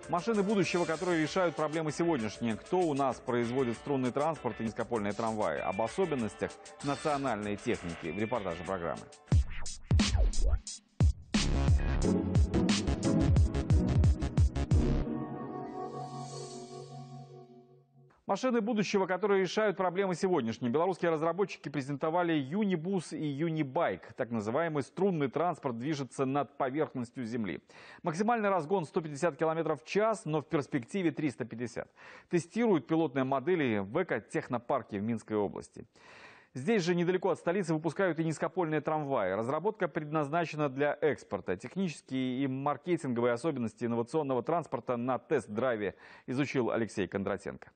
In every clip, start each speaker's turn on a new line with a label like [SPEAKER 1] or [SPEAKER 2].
[SPEAKER 1] Машины будущего, которые решают проблемы сегодняшние. Кто у нас производит струнный транспорт и низкопольные трамваи? Об особенностях национальной техники в репортаже программы. Машины будущего, которые решают проблемы сегодняшние. Белорусские разработчики презентовали Юнибус и Юнибайк. Так называемый струнный транспорт движется над поверхностью Земли. Максимальный разгон 150 км в час, но в перспективе 350. Тестируют пилотные модели в эко-технопарке в Минской области. Здесь же недалеко от столицы выпускают и низкопольные трамваи. Разработка предназначена для экспорта. Технические и маркетинговые особенности инновационного транспорта на тест-драйве изучил Алексей Кондратенко.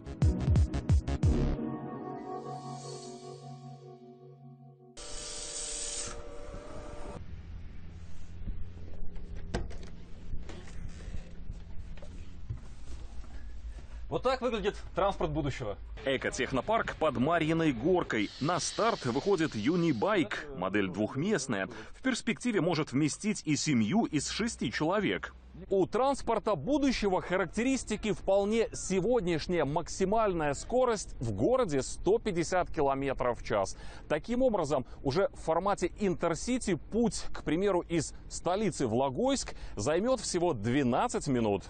[SPEAKER 2] Вот так выглядит транспорт будущего.
[SPEAKER 3] Экотехнопарк под Марьиной горкой. На старт выходит Юнибайк. Модель двухместная. В перспективе может вместить и семью из 6 человек.
[SPEAKER 2] У транспорта будущего характеристики вполне сегодняшняя. Максимальная скорость в городе 150 км в час. Таким образом, уже в формате интерсити путь, к примеру, из столицы в Логойск займет всего 12 минут.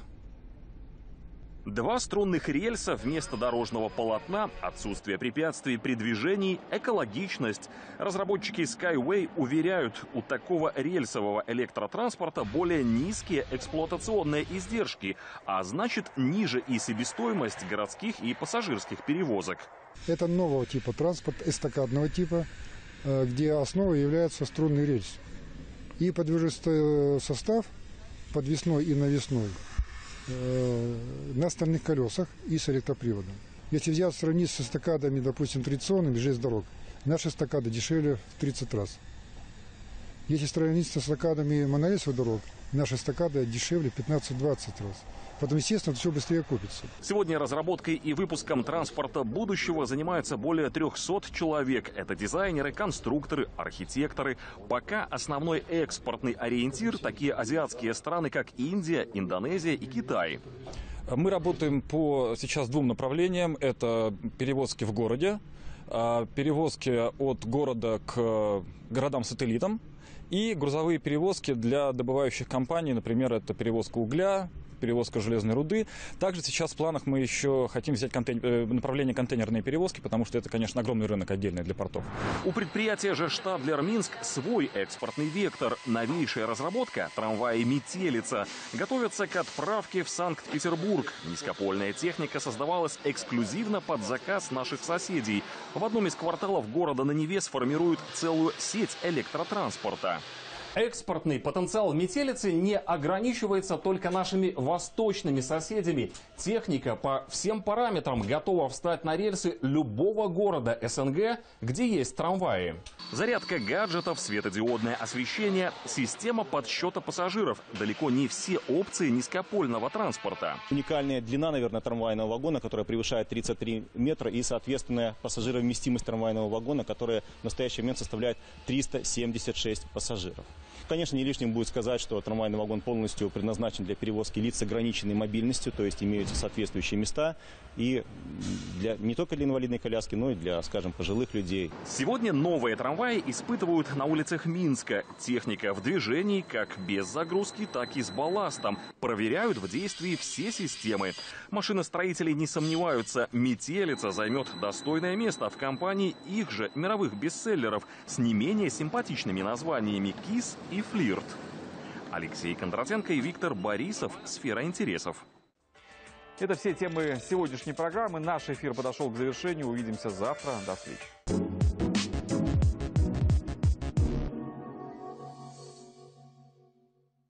[SPEAKER 3] 2 струнных рельса вместо дорожного полотна, отсутствие препятствий при движении, экологичность. Разработчики Skyway уверяют, у такого рельсового электротранспорта более низкие эксплуатационные издержки, а значит ниже и себестоимость городских и пассажирских перевозок.
[SPEAKER 4] Это нового типа транспорт, эстакадного типа, где основой является струнный рельс. И подвижной состав подвесной и навесной на стальных колесах и с электроприводом. Если взять сравнить с эстакадами, допустим, традиционными железных дорог, наши эстакады дешевле в 30 раз. Если сравнить с эстакадами монорельсовых дорог, наши эстакады дешевле 15-20 раз. Потом, естественно, это все быстрее окупится.
[SPEAKER 3] Сегодня разработкой и выпуском транспорта будущего занимаются более 300 человек. Это дизайнеры, конструкторы, архитекторы. Пока основной экспортный ориентир – такие азиатские страны, как Индия, Индонезия и Китай.
[SPEAKER 5] Мы работаем по сейчас 2 направлениям. Это перевозки в городе, перевозки от города к городам-сателлитам и грузовые перевозки для добывающих компаний. Например, это перевозка угля, перевозка железной руды. Также сейчас в планах мы еще хотим взять направление контейнерные перевозки, потому что это, конечно, огромный рынок отдельный для портов.
[SPEAKER 3] У предприятия же Штадлер Минск свой экспортный вектор. Новейшая разработка – трамваи «Метелица». Готовятся к отправке в Санкт-Петербург. Низкопольная техника создавалась эксклюзивно под заказ наших соседей. В одном из кварталов города на Неве сформируют целую сеть электротранспорта.
[SPEAKER 2] Экспортный потенциал метелицы не ограничивается только нашими восточными соседями. Техника по всем параметрам готова встать на рельсы любого города СНГ, где есть трамваи.
[SPEAKER 3] Зарядка гаджетов, светодиодное освещение, система подсчета пассажиров. Далеко не все опции низкопольного транспорта.
[SPEAKER 6] Уникальная длина, наверное, трамвайного вагона, которая превышает 33 метра, и, соответственно, пассажировместимость трамвайного вагона, которая в настоящий момент составляет 376 пассажиров. Конечно, не лишним будет сказать, что трамвайный вагон полностью предназначен для перевозки лиц с ограниченной мобильностью, то есть имеются соответствующие места и не только для инвалидной коляски, но и для, скажем, пожилых людей.
[SPEAKER 3] Сегодня новые трамваи испытывают на улицах Минска. Техника в движении как без загрузки, так и с балластом. Проверяют в действии все системы. Машиностроители не сомневаются, метелица займет достойное место в компании их же мировых бестселлеров с не менее симпатичными названиями «Кис» и «Флирт». Алексей Кондратенко и Виктор Борисов. Сфера интересов.
[SPEAKER 1] Это все темы сегодняшней программы. Наш эфир подошел к завершению. Увидимся завтра. До встречи.